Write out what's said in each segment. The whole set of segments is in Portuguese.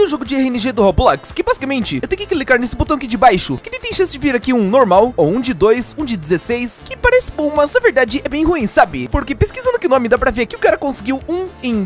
jogo de RNG do Roblox, que basicamente eu tenho que clicar nesse botão aqui de baixo, que tem chance de vir aqui um normal, ou um de 2, um de 16, que parece bom, mas na verdade é bem ruim, sabe? Porque pesquisando aqui o nome, dá pra ver que o cara conseguiu um em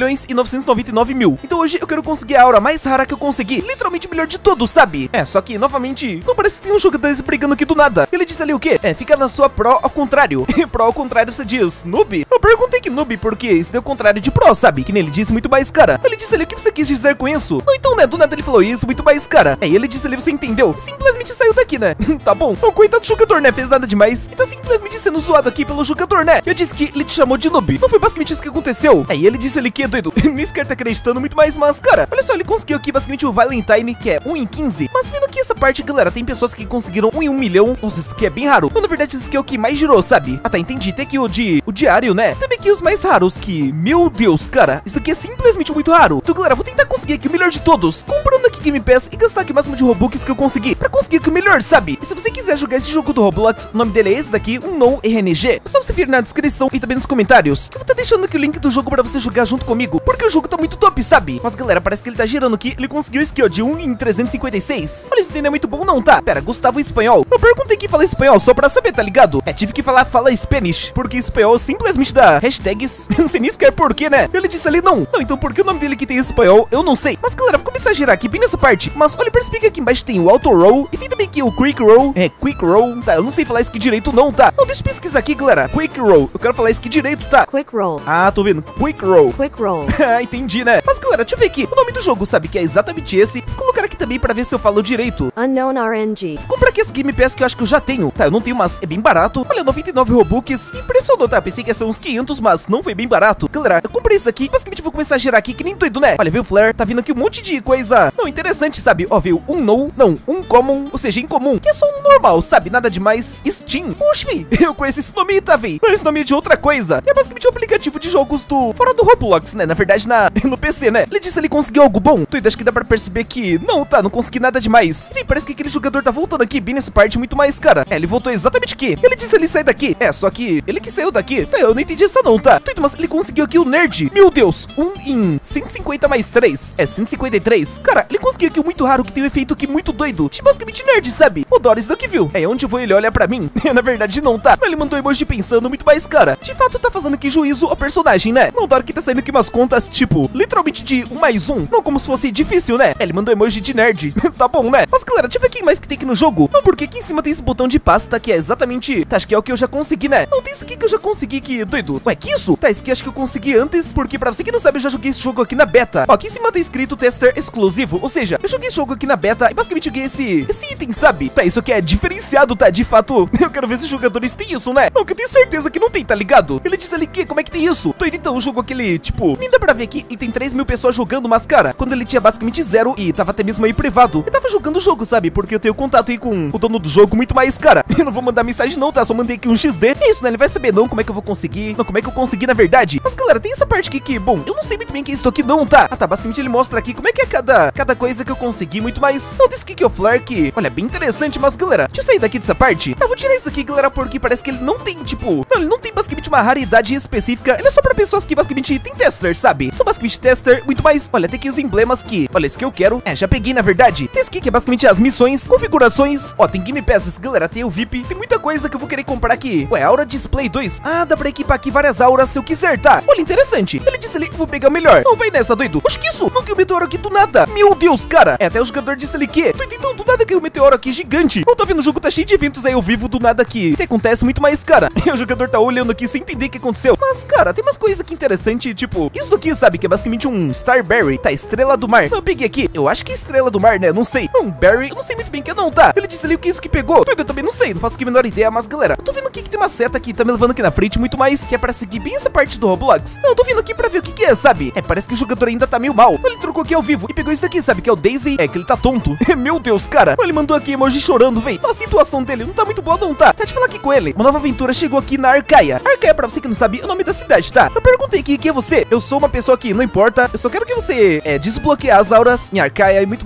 2.999.000. Então hoje eu quero conseguir a aura mais rara que eu consegui, literalmente o melhor de todos, sabe? Só que, novamente, não parece que tem um jogador brigando aqui do nada. Ele disse ali o quê? Fica na sua pro ao contrário. Pro ao contrário você diz noob? Eu perguntei que noob porque isso deu o contrário de pro, sabe? Que nem ele disse muito mais cara. Ele disse ali o que você quis dizer com isso? Não, então, né, do nada ele falou isso, muito mais cara. Ele disse ali, você entendeu? Simplesmente saiu daqui, né? Tá bom. O coitado do jogador, né, fez nada demais e tá simplesmente sendo zoado aqui pelo jogador, né? Eu disse que ele te chamou de noob. Não foi basicamente isso que aconteceu? Ele disse ali que é doido. Nesse cara tá acreditando muito mais, mas, cara, olha só, ele conseguiu aqui basicamente o Valentine, que é 1 em 15. Mas vendo aqui essa parte, galera, tem pessoas que conseguiram 1 em 1 milhão. Nossa, isso aqui é bem raro. Mas, na verdade, esse aqui é o que mais girou, sabe? Tá, entendi. Tem aqui o diário, né? Também aqui os mais raros, que, meu Deus, cara, isso aqui é simplesmente muito raro. Então, galera, vou tentar conseguir aqui o melhor de todos, comprando aqui Game Pass e gastar aqui o máximo de Robux que eu conseguir, pra conseguir aqui o melhor, sabe? E se você quiser jogar esse jogo do Roblox, o nome dele é esse daqui, Unknown RNG. É só você vir na descrição e também nos comentários, que eu vou estar deixando aqui o link do jogo pra você jogar junto comigo, porque o jogo tá muito top, sabe? Mas, galera, parece que ele tá girando aqui. Ele conseguiu esse aqui, ó, de 1 em 356. Olha, isso não é muito bom não, tá? Pera, Gustavo espanhol. Eu perguntei que fala espanhol só pra saber, tá ligado? Tive que falar fala Spanish, porque espanhol simplesmente dá hashtags. Eu não sei nem sequer porquê, né? Ele disse ali não. Não, então por que o nome dele que tem espanhol, eu não sei. Mas, galera, vou começar a girar aqui bem nessa parte. Mas olha, percebe que aqui embaixo tem o Auto Roll e tem também aqui o Quick Roll. Quick Roll. Tá, eu não sei falar isso aqui direito não, tá? Não, deixa eu pesquisar aqui, galera. Quick Roll. Eu quero falar isso aqui direito, tá? Quick Roll. Ah, tô vendo. Quick Roll. Quick Roll. Ah, entendi, né? Mas, galera, deixa eu ver aqui. O nome do jogo, sabe? Que é exatamente esse. Vou colocar aqui também pra ver se eu falo direito. Unknown RNG. Vou comprar aqui esse Game Pass que eu acho que eu já tenho. Tá, eu não tenho, mas é bem barato. Olha, 99 Robux. Impressionou, tá? Pensei que ia ser uns 500, mas não foi bem barato. Galera, eu comprei isso daqui. Basicamente, vou começar a girar aqui que nem doido, né? Olha, veio o Flare. Tá vindo aqui um monte de coisa. Não, interessante, sabe? Ó, veio um no, não, um common, ou seja, incomum. Que é só um normal, sabe? Nada demais. Steam. Puxa, eu conheço esse nome, tá, véi? Esse nome é de outra coisa. É basicamente um aplicativo de jogos fora do Roblox, né? Na verdade, no PC, né? Ele disse que ele conseguiu algo bom. Doido, acho que dá pra perceber que não, tá? Não consegui nada demais. E parece que aquele jogador tá voltando aqui bem nessa parte muito mais, cara. Ele voltou exatamente aqui. Ele disse ele sai daqui. Só que ele que saiu daqui. Tá, eu não entendi essa não, tá? Doido, mas ele conseguiu aqui o Nerd. Meu Deus, 1 em 150 mais 3. 153. Cara, ele conseguiu aqui o muito raro que tem um efeito aqui muito doido. Tipo, basicamente nerd, sabe? O Doris daqui viu. Onde eu vou ele olha pra mim. Na verdade não, tá? Ele mandou emoji pensando muito mais, cara. De fato tá fazendo aqui juízo ao personagem, né? O Doris que tá saindo aqui umas contas, tipo, literalmente de 1 mais 1. Não como se fosse difícil, né? Ele mandou emoji de nerd. Tá bom, né? Mas, galera, deixa eu ver quem mais que tem aqui no jogo. Não, porque aqui em cima tem esse botão de pasta que é exatamente... Tá, acho que é o que eu já consegui, né? Não, tem isso aqui que eu já consegui, que doido. Ué, que isso? Tá, esse aqui acho que eu consegui antes, porque pra você que não sabe, eu já joguei esse jogo aqui na beta. Ó, aqui em cima tá escrito tester exclusivo, ou seja, eu joguei esse jogo aqui na beta e basicamente joguei esse item, sabe? Tá, isso aqui é diferenciado, tá? De fato, eu quero ver se os jogadores têm isso, né? Não, que eu tenho certeza que não tem, tá ligado? Ele disse ali que, como é que tem isso? Doido, então, o jogo aquele, tipo, nem dá pra ver aqui, ele tem 3.000 pessoas jogando, mas, cara, quando ele tinha basicamente 0 e tava até mesmo aí privado, eu tava jogando o jogo, sabe? Porque eu tenho contato aí com o dono do jogo muito mais, cara. Eu não vou mandar mensagem não, tá? Só mandei aqui um XD. É isso, né? Ele vai saber não como é que eu vou conseguir, não como é que eu consegui na verdade. Mas, galera, tem essa parte aqui que, bom, eu não sei muito bem que é isso aqui não, tá? Ah, tá, basicamente ele mostra aqui como é que é cada coisa que eu consegui muito mais. Não, desse aqui que é o Flare, que, olha, bem interessante, mas, galera, deixa eu sair daqui dessa parte. Eu vou tirar isso aqui, galera, porque parece que ele não tem, tipo, não, ele não tem basicamente uma raridade específica. Ele é só pra pessoas que basicamente tem tester, sabe? Só basicamente tester, muito mais. Olha, tem aqui os emblemas que, olha, esse que eu quero. Já peguei, na verdade. Tem esse aqui que é basicamente as missões, configurações. Ó, tem Game Passes, galera, tem o VIP. Tem muita coisa que eu vou querer comprar aqui. Ué, Aura Display 2. Ah, dá pra equipar aqui várias auras se eu quiser, tá? Olha, interessante. Ele disse ali que eu vou pegar o melhor. Não vai nessa, doido. Oxe, que isso? Não, que o meteoro aqui do nada. Meu Deus, cara. Até o jogador disse ali que, doido, então, do nada que o meteoro aqui gigante. Não, tá vendo? O jogo tá cheio de eventos aí ao vivo do nada aqui. Que acontece muito mais, cara. E o jogador tá olhando aqui sem entender o que aconteceu. Mas, cara, tem umas coisas aqui interessantes, tipo, isso daqui, sabe? Que é basicamente um Starberry. Tá, estrela do mar. Eu peguei aqui. Eu acho que é estrela do mar, né? Não sei. Não, Berry. Eu não sei muito bem que não, tá? Ele disse ali o que é isso que pegou. Doido, eu também não sei. Não faço aqui a menor ideia, mas, galera, eu tô vendo aqui que tem uma seta aqui, tá me levando aqui na frente muito mais, que é pra seguir bem essa parte do Roblox. Não, eu tô vindo aqui pra ver o que é, sabe? Parece que o jogador ainda tá meio mal. Ele trocou aqui ao vivo e pegou isso daqui, sabe? Que é o Daisy. Que ele tá tonto. Meu Deus, cara. Ele mandou aqui emoji chorando, véi. A situação dele não tá muito boa, não, tá? Tá, de falar aqui com ele. Uma nova aventura chegou aqui na Arcaia. Arcaia, pra você que não sabe, é o nome da cidade, tá? Eu perguntei aqui quem é você. Eu sou uma pessoa que não importa. Eu só quero que você desbloqueie as auras em Arcaia e muito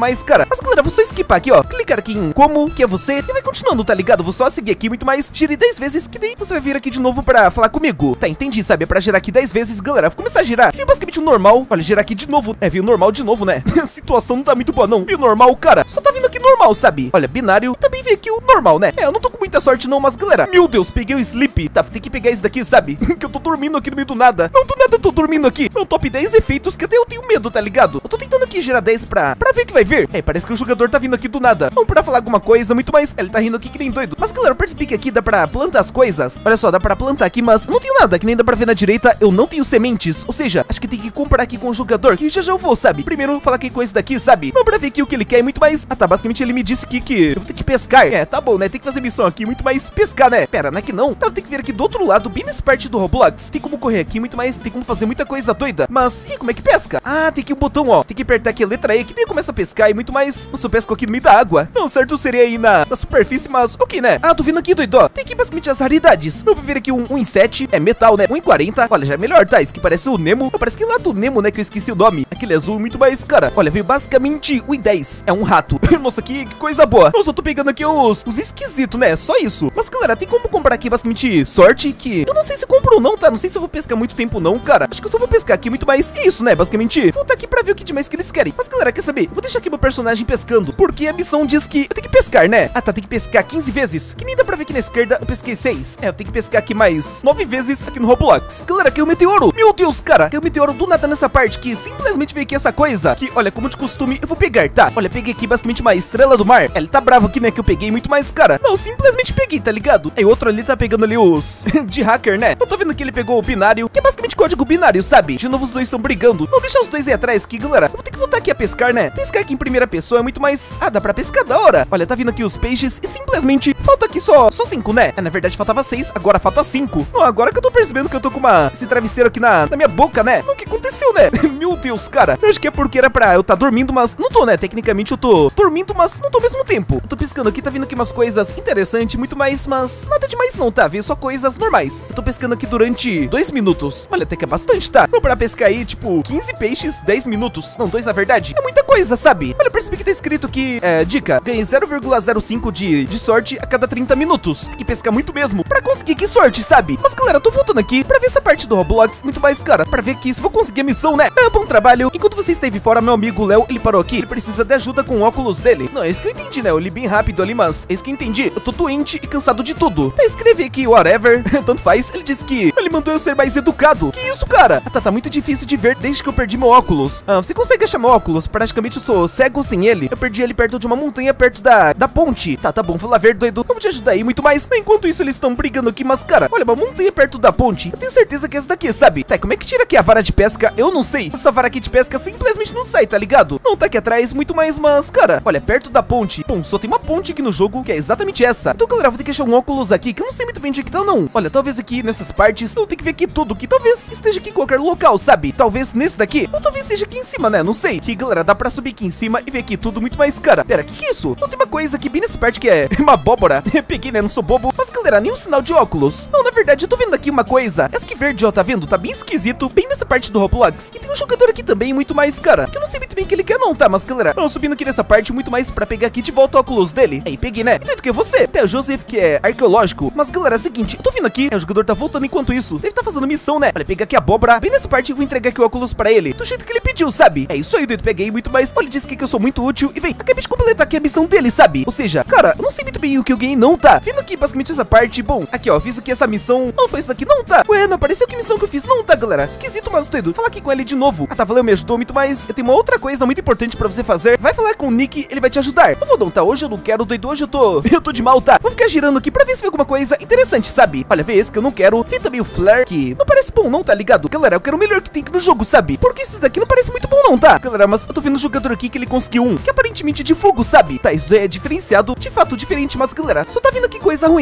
mais, cara. Mas, galera, vou só skipar aqui, ó. Clicar aqui em como, que é você, e vai continuando, tá ligado? Vou só seguir aqui muito mais. Gire 10 vezes, que daí você vai vir aqui de novo pra falar comigo. Tá, entendi, sabe? É pra girar aqui 10 vezes, galera. Vou começar a girar. Viu basicamente o normal. Olha, girar aqui de novo. É, viu normal de novo, né? A situação não tá muito boa, não. Viu normal, cara? Só tá vindo aqui normal, sabe? Olha, binário. E também veio aqui o normal, né? É, eu não tô com muita sorte, não, mas, galera, meu Deus, peguei o sleep. Tá, tem que pegar esse daqui, sabe? Que eu tô dormindo aqui no meio do nada. Não do nada, eu tô dormindo aqui. Meu top 10 efeitos que até eu tenho medo, tá ligado? Eu tô tentando aqui girar 10 pra ver o que vai vir. É, parece que o jogador tá vindo aqui do nada. Vamos pra falar alguma coisa, muito mais. Ele tá rindo aqui que nem doido. Mas, galera, eu percebi que aqui dá pra plantar as coisas. Olha só, dá pra plantar aqui, mas não tenho nada. Que nem dá pra ver na direita, eu não tenho sementes. Ou seja, acho que tem que comprar aqui com o jogador, que já eu vou, sabe? Primeiro, falar aqui com esse daqui, sabe? Vamos pra ver aqui o que ele quer e muito mais. Ah, tá, basicamente ele me disse aqui que eu vou ter que pescar. É, tá bom, né? Tem que fazer missão aqui, muito mais pescar, né? Pera, não é que não? Tá, eu tenho que vir aqui do outro lado, bem nessa parte do Roblox. Tem como correr aqui, muito mais. Tem como fazer muita coisa doida. Mas, e como é que pesca? Ah, tem aqui um botão, ó. Tem que apertar aqui a letra E, que daí começa a pescar e muito mais. Eu só pesco aqui no meio da água. Não, certo seria aí na superfície, mas ok, né? Ah, tô vindo aqui, doido, ó. Tem aqui basicamente as raridades. Eu vou ver aqui um em 7, é metal, né? 1 em 40. Olha, já é melhor, tá? Esse que parece o Nemo. Não, parece que lá do Nemo, né? Que eu esqueci o nome. Aquele azul, muito mais, cara. Olha, veio basicamente 1 em 10. É um rato. Nossa, que coisa boa. Nossa, eu tô pegando aqui os esquisitos, né? Só isso. Mas, galera, tem como comprar aqui basicamente sorte, que eu não sei se compro ou não, tá? Não sei se eu vou pescar muito tempo não, cara. Acho que eu só vou pescar aqui muito mais. É isso, né? Basicamente, vou tá aqui pra ver o que demais que eles querem. Mas, galera, quer saber? Vou deixar aqui meu personagem pescando, porque a missão diz que eu tenho que pescar, né? Ah, tá, tem que pescar 15 vezes. Que nem dá pra ver aqui na esquerda, eu pesquei 6. É, eu tenho que pescar aqui mais 9 vezes aqui no Roblox. Galera, caiu o meteoro. Meu Deus, cara, caiu o meteoro do nada nessa parte, que simplesmente veio aqui essa coisa, que, olha, como de costume, eu vou pegar, tá? Olha, peguei aqui basicamente uma estrela do mar. Ele tá bravo aqui, né, que eu peguei muito mais, cara. Não, simplesmente peguei, tá ligado? Aí outro ali tá pegando ali os de hacker, né? Eu tô vendo que ele pegou o binário, que é basicamente código binário, sabe? De novo os dois estão brigando. Não deixa os dois aí atrás aqui, galera. Eu vou ter que voltar aqui a pescar, né? Pescar aqui em primeira pessoa é muito mais... Ah, dá pra pescar da hora. Olha, tá vindo aqui os peixes e simplesmente falta aqui só 5, né? É, na verdade faltava 6, agora falta 5. Não, agora que eu tô percebendo que eu tô com esse travesseiro aqui na minha boca, né? O que aconteceu, né? Meu Deus, cara. Eu acho que é porque era pra eu tá dormindo, mas não tô, né? Tecnicamente eu tô dormindo, mas não tô ao mesmo tempo. Eu tô pescando aqui, tá vindo aqui umas coisas interessantes, muito mais, mas nada demais não, tá? Veio só coisas normais. Eu tô pescando aqui durante 2 minutos. Olha, até que é bastante, tá? Não, pra pescar aí, tipo, 15 peixes, 10 minutos. Não, 2 na verdade. É muita coisa, sabe? Olha, eu percebi que tá escrito aqui, dica, ganhe 0,05 de sorte a cada 30 minutos. Tem que pescar muito mesmo pra conseguir que sorte, sabe? Mas, galera, eu tô voltando aqui pra ver essa parte do Roblox muito mais, cara, pra ver aqui se vou conseguir a missão, né? É, bom trabalho. Enquanto você esteve fora, meu amigo Léo, ele parou aqui. Ele precisa de ajuda com o óculos dele. Não, é isso que eu entendi, né? Eu li bem rápido ali, mas é isso que eu entendi. Eu tô doente e cansado de tudo. Tá, escrevi aqui, whatever. Tanto faz. Ele disse que ele mandou eu ser mais educado. Que isso, cara? Ah, tá muito difícil de ver desde que eu perdi meu óculos. Ah, você consegue achar meu óculos? Praticamente eu sou cego sem ele. Eu perdi ele perto de uma montanha, perto da ponte. Tá bom, vou lá ver, doido. Vamos te ajudar aí, muito mais. Enquanto isso, eles estão brigando aqui, mas, cara, olha, uma montanha perto da ponte. Eu tenho certeza que é essa daqui, sabe? Tá, como é que tira aqui a vara de pesca? Eu não sei. Essa vara aqui de pesca simplesmente não sai, tá ligado? Não tá aqui atrás, muito mais, mas, cara, olha, perto da ponte. Bom, só tem uma ponte aqui no jogo, que é exatamente essa. Então, galera, vou ter que achar um óculos aqui, que eu não sei muito bem onde é que tá, não. Olha, talvez aqui nessas partes, eu tenho que ver aqui tudo, que talvez esteja aqui em qualquer local, sabe? Talvez nesse daqui, ou talvez seja aqui em cima, né? Não sei. Que, galera, dá pra subir aqui em cima e ver aqui tudo muito mais, cara. Pera, que é isso? Não tem uma coisa aqui bem nessa parte que é uma abóbora. Eu peguei, né? Não sou bobo. Mas, galera, nenhum sinal de óculos. Não, na verdade, eu tô vendo aqui uma coisa. Essa que verde, ó, tá vendo? Tá bem esquisito, bem nessa parte do Roblox. E tem um jogador aqui também, muito mais, cara, que eu não sei muito bem o que ele quer não, tá? Mas, galera, eu subindo aqui nessa parte, muito mais pra pegar aqui de volta o óculos dele. Aí, peguei, né? Tanto que é você. Até o Joseph, que é arqueológico. Mas, galera, é o seguinte, eu tô vindo aqui, o jogador tá voltando enquanto isso. Deve tá fazendo missão, né? Olha, pegar aqui a abóbora, bem nessa parte, e vou entregar aqui o óculos pra ele, do jeito que ele pediu, sabe? É isso aí, doido, peguei muito mais. Olha, disse aqui que eu sou muito útil. E vem, acabei de completar aqui a missão dele, sabe? Ou seja, cara, eu não sei muito bem o que eu ganhei não, tá? Vindo aqui basicamente essa parte, bom, aqui ó, fiz aqui essa missão. Não foi isso daqui não, tá? Ué, não apareceu que missão que eu fiz não, tá, galera? Esquisito, mas doido. Fala aqui com ele de novo. Ah, tá, valeu, me ajudou muito, mas eu tenho uma outra coisa muito importante pra você fazer. Vai falar com o Nick, ele vai te ajudar. Não vou não, tá? Hoje eu não quero, doido, hoje eu tô de mal, tá? Vou ficar girando aqui pra ver se vê alguma coisa interessante, sabe? Olha, vê esse que eu não quero. Vê também o Flare, que não parece bom não, tá ligado? Galera, eu quero o melhor que tem aqui no jogo, sabe? Porque esses daqui não parece muito bom não, tá? Galera, mas eu tô vendo um jogador aqui que ele conseguiu um, que aparentemente é de fogo, sabe? Tá, isso daí é diferenciado, de fato diferente, mas galera, só tá vindo aqui coisa ruim, sabe? Veio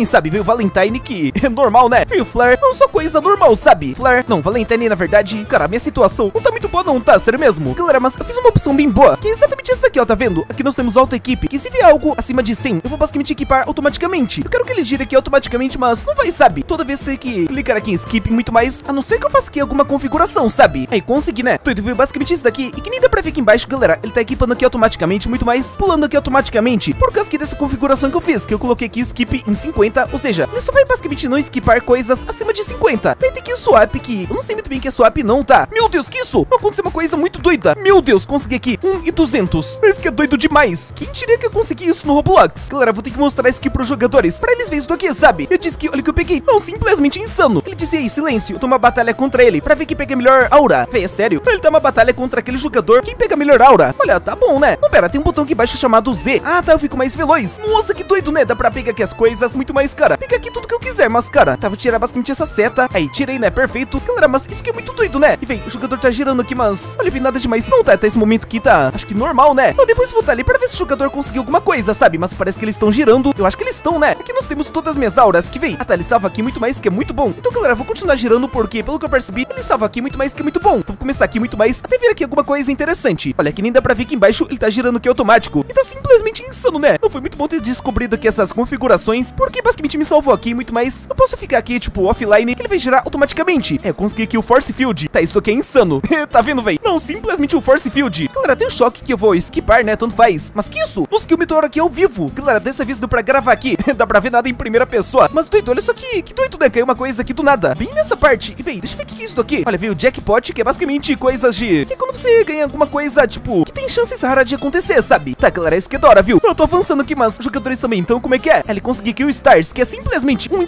veio Valentine, que é normal, né? E o Flare não só coisa normal, sabe? Flare, não, Valentine, na verdade, cara, a minha situação não tá muito boa não, tá? Sério mesmo. Galera, mas eu fiz uma opção bem boa, que é exatamente essa daqui, ó, tá vendo? Aqui nós temos auto equipe, que se vier algo acima de 100, eu vou basicamente equipar automaticamente. Eu quero que ele gire aqui automaticamente, mas não vai, sabe? Toda vez tem que clicar aqui em skip muito mais, a não ser que eu faça aqui alguma configuração, sabe? Aí, consegui, né? Doido, viu basicamente isso daqui, e que nem dá pra ver aqui embaixo, galera, ele tá equipando aqui automaticamente muito mais, pulando aqui automaticamente, por causa aqui dessa configuração que eu fiz, que eu coloquei aqui skip em 50, ou seja, ele só vai basicamente não skipar coisas acima de 50. Daí tem aqui o swap, que eu não sei muito bem que é swap não, tá? Meu Deus, que isso? Aconteceu uma coisa muito doida. Meu Deus, consegui aqui 1.200. Isso que é doido demais. Quem diria que eu consegui isso no Roblox? Galera, vou ter que mostrar isso aqui pros jogadores, pra eles verem isso aqui, sabe? Eu disse que, olha o que eu peguei. Não, simplesmente insano. Ele disse aí, silêncio, eu tô uma batalha contra ele, pra ver quem pega a melhor aura. Véi, é sério? Ele tá uma batalha contra aquele jogador, quem pega a melhor aura? Olha, tá bom, né? Não, pera, tem um botão aqui embaixo chamado Z. Ah, tá, eu fico mais veloz. Nossa, que doido, né? Dá pra pegar aqui as coisas muito mais, cara. Pega aqui tudo que eu quiser, mas, cara, tá, vou tirar basicamente essa seta. Aí, tirei, né? Perfeito. Galera, mas isso aqui é muito doido, né? E, véi, o jogador tá girando aqui, mas... olha, vi nada demais não, tá? Até esse momento aqui tá... acho que normal, né? Eu depois vou estar ali pra ver se o jogador conseguiu alguma coisa, sabe? Mas parece que eles estão girando. Eu acho que eles estão, né? Aqui nós temos todas as minhas auras, que véi. Ah, tá, ele salva aqui muito mais, que é muito bom. Então, galera, vou continuar girando porque, pelo que eu percebi, ele salva aqui muito mais, que é muito bom. Então, vou começar aqui muito mais, até vir aqui alguma coisa interessante. Olha, aqui nem dá pra ver aqui embaixo, ele tá girando aqui automático. E tá simplesmente insano, né? Não foi muito bom ter descobrido aqui essas configurações, porque basicamente me salvou aqui muito mais. Eu posso ficar aqui, tipo, offline, que ele vai girar automaticamente. É, eu consegui aqui o Force Field. Tá, isso aqui é insano. Tá vendo, véi? Não, simplesmente o Force Field. Galera, tem um choque que eu vou skipar, né? Tanto faz. Mas que isso? Nossa, que o meteoro aqui ao vivo. Galera, dessa vez deu pra gravar aqui. Dá pra ver nada em primeira pessoa. Mas doido, olha isso aqui. Que doido, né? Caiu uma coisa aqui do nada. Bem nessa parte. E, véi, deixa eu ver o que é isso aqui. Olha, veio o jackpot, que é basicamente coisas de... que é quando você ganha alguma coisa, tipo, que tem chances raras de acontecer, sabe? Tá, galera, isso que é da hora, viu? Eu tô avançando aqui, mas os jogadores também, então como é que é? Ele conseguiu aqui o Stars, que é simplesmente 1 em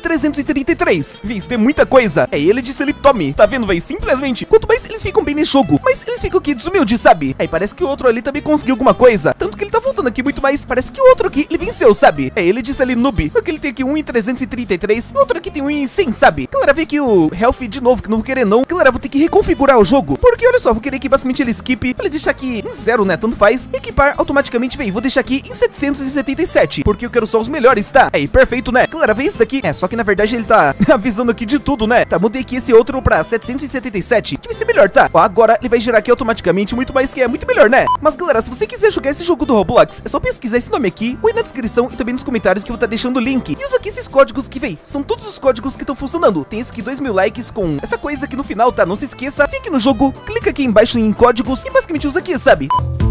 333. Véi, isso tem muita coisa. É, ele disse ele tome. Tá vendo, véi? Simplesmente. Quanto mais eles ficam bem nesse jogo, mas eles ficam aqui desumildes, sabe? Aí parece que o outro ali também conseguiu alguma coisa. Tanto que ele tá voltando aqui muito mais. Parece que o outro aqui, ele venceu, sabe? É, ele disse ali noob. Só que ele tem aqui 1 em 333. E o outro aqui tem 1 em 100, sabe? Galera, vê aqui o Health de novo, que não vou querer não. Galera, vou ter que reconfigurar o jogo. Porque, olha só, vou querer que basicamente ele skip. Ele deixar aqui em 0, né? Tanto faz. Equipar automaticamente, véi. Vou deixar aqui em 777. Porque eu quero só os melhores, tá? Aí, perfeito, né? Galera, vê isso daqui. É, só que na verdade ele tá avisando aqui de tudo, né? Tá, mudei aqui esse outro pra 777. Que vai ser melhor, tá? Ó, agora ele vai girar aqui automaticamente muito mais, que é muito melhor, né? Mas, galera, se você quiser jogar esse jogo do Roblox, é só pesquisar esse nome aqui, ou aí na descrição e também nos comentários que eu vou estar deixando o link. E usa aqui esses códigos que, véi, são todos os códigos que estão funcionando. Tem esse aqui 2.000 likes com essa coisa aqui no final, tá? Não se esqueça. Fique no jogo, clica aqui embaixo em códigos e basicamente usa aqui, sabe?